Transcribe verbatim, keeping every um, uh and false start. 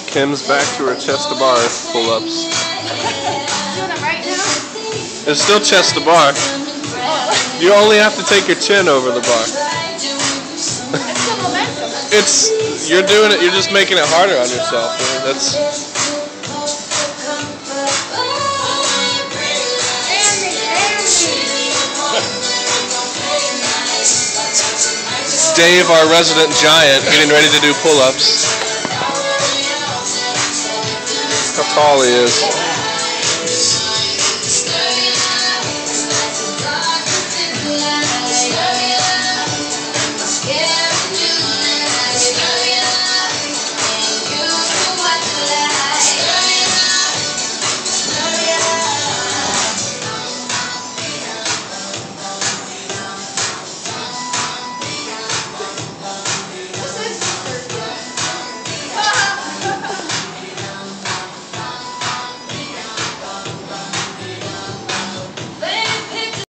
Kim's back to her chest to bar pull-ups. Doing it right now? It's still chest to bar. You only have to take your chin over the bar. It's the momentum. It's you're doing it. You're just making it harder on yourself. That's. It's Dave, our resident giant, getting ready to do pull-ups. How tall he is.